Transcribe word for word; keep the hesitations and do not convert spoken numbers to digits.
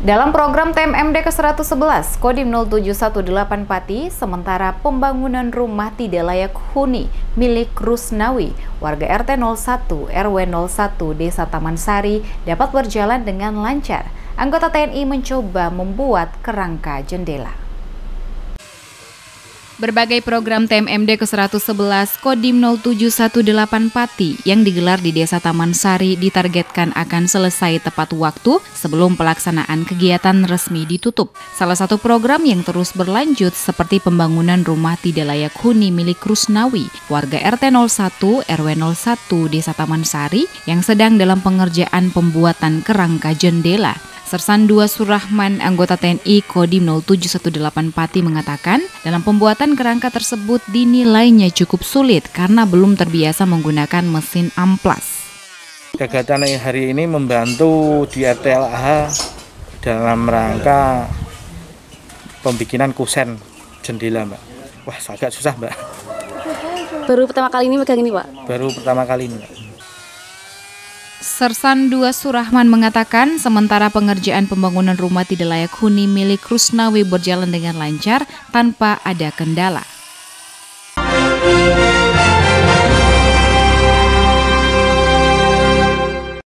Dalam program T M M D ke seratus sebelas, Kodim nol tujuh satu delapan Pati, sementara pembangunan rumah tidak layak huni milik Rusnawi, warga R T nol satu R W nol satu Desa Taman Sari dapat berjalan dengan lancar. Anggota T N I mencoba membuat kerangka jendela. Berbagai program T M M D ke seratus sebelas Kodim nol tujuh satu delapan Pati yang digelar di Desa Taman Sari ditargetkan akan selesai tepat waktu sebelum pelaksanaan kegiatan resmi ditutup. Salah satu program yang terus berlanjut seperti pembangunan rumah tidak layak huni milik Rusnawi, warga R T nol satu R W nol satu Desa Taman Sari yang sedang dalam pengerjaan pembuatan kerangka jendela. Sersan dua Surahman, anggota T N I Kodim nol tujuh satu delapan Pati mengatakan, dalam pembuatan kerangka tersebut dinilainya cukup sulit karena belum terbiasa menggunakan mesin amplas. Kegiatan hari ini membantu di R T L A dalam rangka pembikinan kusen jendela, Mbak. Wah, agak susah, Mbak. Baru pertama kali ini megang ini, Pak? Baru pertama kali ini, Mbak. Sersan dua Surahman mengatakan sementara pengerjaan pembangunan rumah tidak layak huni milik Rusnawi berjalan dengan lancar tanpa ada kendala.